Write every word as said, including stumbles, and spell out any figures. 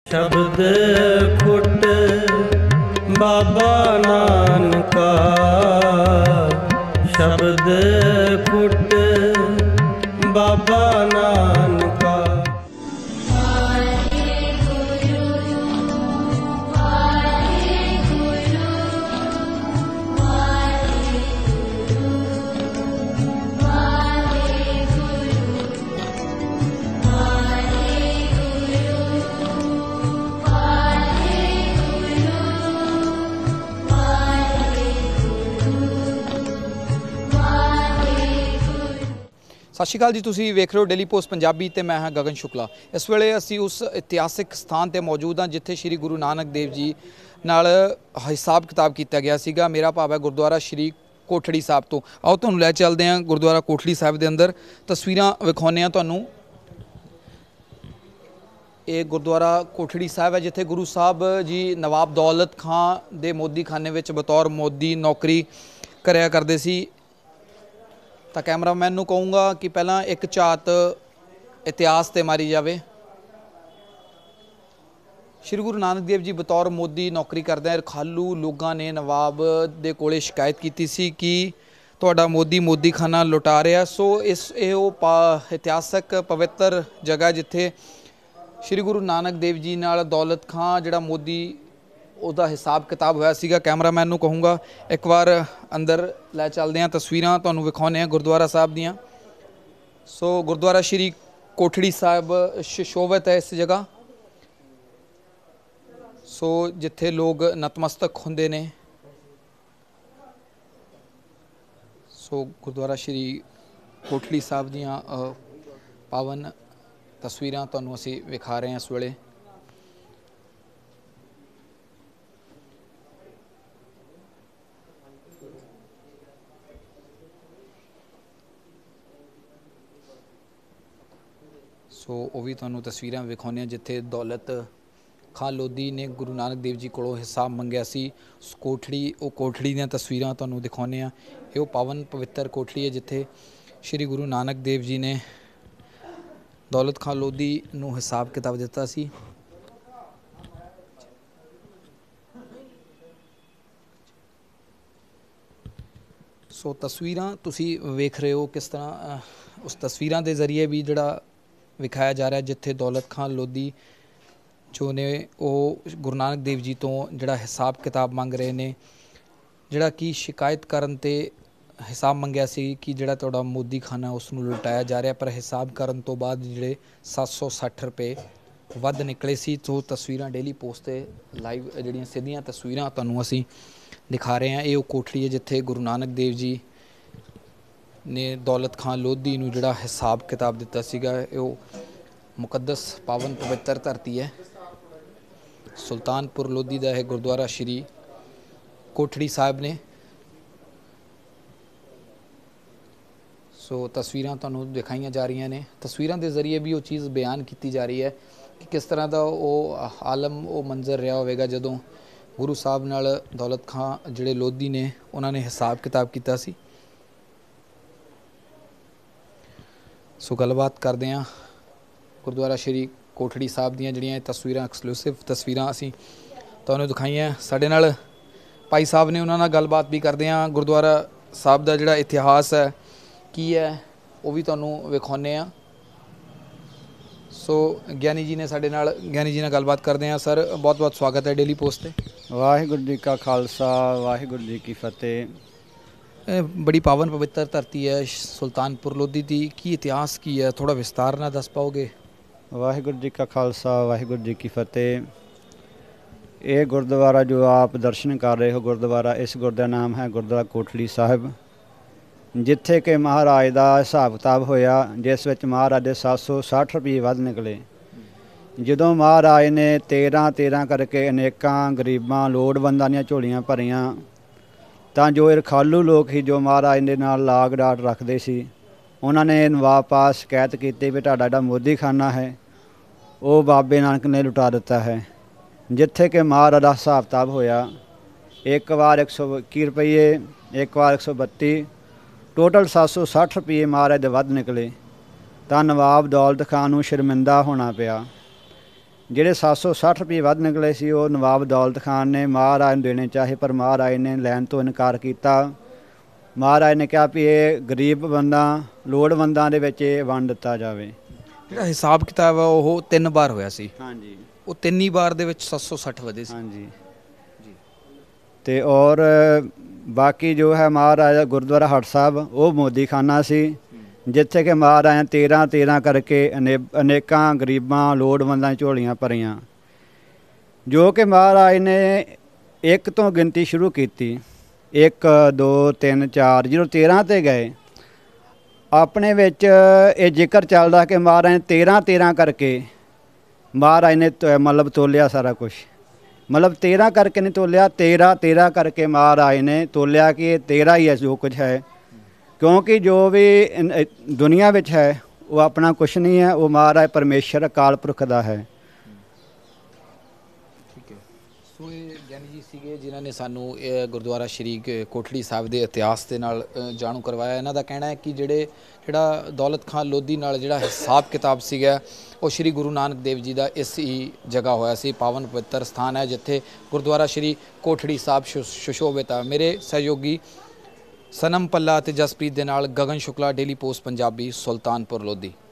शब्द फुट बाबा नानका, शब्द फुट बाबा नानका। सत श्री अकाल जी, तुसीं वेख रहे हो डेली पोस्ट पंजाबी ते मैं हाँ गगन शुक्ला। इस वेले असी उस इतिहासिक स्थान ते मौजूद हाँ जिथे श्री गुरु नानक देव जी नाल हिसाब किताब किया गया सीगा। मेरा भाव है गुरुद्वारा श्री कोठड़ी साहब तो। आओ तुहानूं लै चलदे हैं गुरुद्वारा कोठड़ी साहब दे अंदर, तस्वीरां विखाउने आ तुहानूं। ये गुरुद्वारा कोठड़ी साहब है जिथे गुरु साहब जी नवाब दौलत खां दे मोदी खाने विच बतौर मोदी नौकरी करया करदे सी। तो कैमरामैन नूं कहूँगा कि पहला एक झात इतिहास ते मारी जाए। श्री गुरु नानक देव जी बतौर मोदी नौकरी करदे रखालू लोगों ने नवाब दे कोले शिकायत की सी कि तुहाडा मोदी मोदी खाना लुटा रहा। सो इस ये इतिहासक पवित्र जगह जिथे श्री गुरु नानक देव जी नाल दौलत खां जिहड़ा मोदी उसका हिसाब किताब होया सीगा। कैमरामैन नूं कहूँगा एक बार अंदर लै चलदे हैं, तस्वीरां तुहानूं विखाउने हैं गुरुद्वारा साहब दियां। सो गुरुद्वारा श्री कोठड़ी साहब सुशोभित है इस जगह। सो जिथे लोग नतमस्तक हुंदे ने। सो गुरुद्वारा श्री कोठड़ी साहब दियां पावन तस्वीरां तुहानूं असीं विखा रहे हैं इस वेले। सो वो भी तुहानूं तस्वीरां विखाउने जिथे दौलत खां लोधी ने गुरु नानक देव जी कोलों हिसाब मंगया सी। उस कोठड़ी वो कोठड़ी दीयां तस्वीरां तुहानूं दिखाउने आ। ये पावन पवित्र कोठड़ी है जिथे श्री गुरु नानक देव जी ने दौलत खां लोधी नूं हिसाब किताब दिता सी। सो तस्वीरां तुसीं वेख रहे हो किस तरह उस तस्वीरां दे जरिए भी जिहड़ा विखाया जा रहा है जिथे दौलत खां लोधी जो ने वो गुरु नानक देव जी तो जिहड़ा हिसाब किताब मंग रहे ने, जिहड़ा कि शिकायत करन ते हिसाब मंगया सी कि जिहड़ा तुहाडा मोदी खाना उसनूं लुटाया जा रहा, पर हिसाब करन तो बाद जिहड़े सत्त सौ सठ रुपए वध निकले सी। तो तस्वीरां डेली पोस्ट ते लाइव जिहड़ियां सीधियां तस्वीरां तुहानूं असीं दिखा रहे हैं। ये कोठड़ी है जिथे गुरु नानक देव जी ने दौलत खां लोधी नूं जिहड़ा हिसाब किताब दिता सीगा। वो मुकद्दस पावन पवित्र धरती है सुल्तानपुर लोधी दा है गुरुद्वारा श्री कोठड़ी साहब ने। सो तस्वीरां तुहानूं दिखाईयां जा रही ने। तस्वीरां दे जरिए भी वो चीज़ बयान की जा रही है कि किस तरह का वो आलम वो मंजर रहा होगा जदों गुरु साहब नाल दौलत खां जिहड़े लोधी ने उन्होंने हिसाब किताब किया सी। सो गलबात करते हैं गुरुद्वारा श्री कोठड़ी साहब दियां जिहड़ियां तस्वीरां एक्सक्लूसिव तस्वीरां असीं तुहानूं दिखाईयां। साडे नाल भाई साहब ने उन्हां नाल गलबात भी करते हैं। गुरुद्वारा साहब दा जिहड़ा इतिहास है की है वो भी तुहानूं विखाउने आ। सो ज्ञानी जी ने साडे नाल ज्ञानी जी नाल गलबात करते हैं। सर बहुत बहुत स्वागत है डेली पोस्ट ते। वाहिगुरू जी का खालसा वाहिगुरू जी की फतेह। बड़ी पावन पवित्र धरती है सुल्तानपुर लोधी की, की इतिहास की है, थोड़ा विस्तार ना दस पाओगे? वाहिगुरू जी का खालसा वाहिगुरू जी की फतेह। ये गुरुद्वारा जो आप दर्शन कर रहे हो गुरुद्वारा, इस गुरुद्वारा नाम है गुरुद्वारा कोठड़ी साहब, जिथे कि महाराज का हिसाब किताब होया जिस विच महाराज दे सत्त सौ सठ रुपये वध निकले। जदों महाराज ने तेरह तेरह करके अनेकां गरीबां लोड़वंदां दीयां झोलियां भरियां ਤਾਂ जो रखालू लोग ही जो महाराज के नाल लाग डाट रखते सी, उन्होंने नवाब पास शिकायत की भी तुहाडा जिहड़ा मोदी खाना है वो बाबे नानक ने लुटा दिता है। जिथे कि महाराज का हिसाब किताब होया एक बार एक सौ इक्की रुपये, एक बार एक सौ बत्ती, टोटल सत्त सौ सठ रुपये महाराज दे वध निकले। तो नवाब दौलत खान नूं शर्मिंदा होना पिया। ਜਿਹੜੇ ਸੱਤ ਸੌ ਸੱਠ ਰੁਪਏ ਵੱਧ ਨਿਕਲੇ ਸੀ ਉਹ ਨਵਾਬ ਦੌਲਤ ਖਾਨ ਨੇ ਮਹਾਰਾਜ ਨੂੰ ਦੇਣੇ ਚਾਹੇ, ਪਰ ਮਹਾਰਾਜ ਨੇ ਲੈਣ ਤੋਂ ਇਨਕਾਰ ਕੀਤਾ। ਮਹਾਰਾਜ ਨੇ ਕਿਹਾ ਵੀ ਇਹ ਗਰੀਬ ਬੰਦਾ ਲੋੜਵੰਦਾਂ ਦੇ ਵਿੱਚ ਇਹ ਵੰਡ ਦਿੱਤਾ ਜਾਵੇ। ਜਿਹੜਾ ਹਿਸਾਬ ਕਿਤਾਬ ਆ ਉਹ ਤਿੰਨ ਵਾਰ ਹੋਇਆ ਸੀ, ਹਾਂਜੀ ਉਹ ਤਿੰਨ ਹੀ ਵਾਰ ਦੇ ਵਿੱਚ ਸੱਤ ਸੌ ਸੱਠ ਵਧੇ ਸੀ। ਹਾਂਜੀ ਜੀ। ਤੇ ਔਰ ਬਾਕੀ ਜੋ ਹੈ ਮਹਾਰਾਜਾ ਗੁਰਦੁਆਰਾ ਹਟ ਸਾਹਿਬ ਉਹ ਮੋਦੀ ਖਾਨਾ ਸੀ, ਜਿੱਥੇ ਕਿ ਮਹਾਰਾਜਾ ਤੇਰ੍ਹਾਂ ਤੇਰ੍ਹਾਂ ਕਰਕੇ ਅਨੇ ਅਨੇਕਾਂ ਗਰੀਬਾਂ ਲੋੜਵੰਦਾਂ ਦੀਆਂ ਝੋਲੀਆਂ ਭਰੀਆਂ, ਜੋ ਕਿ ਮਹਾਰਾਜ ਨੇ ਇੱਕ ਤੋਂ ਗਿਣਤੀ ਸ਼ੁਰੂ ਕੀਤੀ, ਇੱਕ ਦੋ ਤਿੰਨ ਚਾਰ, ਜਦੋਂ ਤੇਰ੍ਹਾਂ 'ਤੇ ਗਏ ਆਪਣੇ ਵਿੱਚ ਇਹ ਜ਼ਿਕਰ ਚੱਲਦਾ ਕਿ ਮਹਾਰਾਜ ਨੇ ਤੇਰ੍ਹਾਂ ਤੇਰ੍ਹਾਂ ਕਰਕੇ ਮਹਾਰਾਜ ਨੇ ਤ- ਮਤਲਬ ਤੋਲਿਆ ਸਾਰਾ ਕੁਛ, ਮਤਲਬ ਤੇਰ੍ਹਾਂ ਕਰਕੇ ਨਹੀਂ ਤੋਲਿਆ, ਤੇਰ੍ਹਾਂ ਤੇਰ੍ਹਾਂ ਕਰਕੇ ਮਹਾਰਾਜ ਨੇ ਤੋਲਿਆ ਕਿ ਇਹ ਤੇਰ੍ਹਾਂ ਹੀ ਹੈ ਜੋ ਕੁਝ ਹੈ, ਕਿਉਂਕਿ ਜੋ ਵੀ ਇਨ- ਅ ਦੁਨੀਆ ਵਿੱਚ ਹੈ ਉਹ ਆਪਣਾ ਕੁਛ ਨਹੀਂ ਹੈ, ਉਹ ਮਹਾਰਾਜ ਪਰਮੇਸ਼ਰ ਅਕਾਲ ਪੁਰਖ ਦਾ ਹੈ। ਠੀਕ ਹੈ। ਸੋ ਇਹ ਗਿਆਨੀ ਜੀ ਸੀਗੇ ਜਿਨ੍ਹਾਂ ਨੇ ਸਾਨੂੰ ਇਹ ਗੁਰਦੁਆਰਾ ਸ਼੍ਰੀ ਕ- ਕੋਠੜੀ ਸਾਹਿਬ ਦੇ ਇਤਿਹਾਸ ਦੇ ਨਾਲ ਅ, ਜਾਣੂ ਕਰਵਾਇਆ। ਇਹਨਾਂ ਦਾ ਕਹਿਣਾ ਹੈ ਕਿ ਜਿਹੜੇ ਜਿਹੜਾ ਦੌਲਤ ਖਾਨ ਲੋਧੀ ਨਾਲ ਜਿਹੜਾ ਹਿਸਾਬ ਕਿਤਾਬ ਸੀਗਾ ਉਹ ਸ਼੍ਰੀ ਗੁਰੂ ਨਾਨਕ ਦੇਵ ਜੀ ਦਾ ਇਸ ਹੀ ਜਗ੍ਹਾ ਹੋਇਆ ਸੀ। ਪਾਵਨ ਪਵਿੱਤਰ ਸਥਾਨ ਹੈ ਜਿੱਥੇ ਗੁਰਦੁਆਰਾ ਸ਼੍ਰੀ ਕੋਠੜੀ ਸਾਹਿਬ ਸੁ- ਸੁਸ਼ੋਭਿਤ ਹੈ। ਮੇਰੇ ਸਹਿਯੋਗੀ ਸਨਮ ਪੱਲਾ ਅਤੇ ਜਸਪ੍ਰੀਤ ਦੇ ਨਾਲ ਗਗਨ ਸ਼ੁਕਲਾ, ਡੇਲੀ ਪੋਸਟ ਪੰਜਾਬੀ, ਸੁਲਤਾਨਪੁਰ ਲੋਧੀ।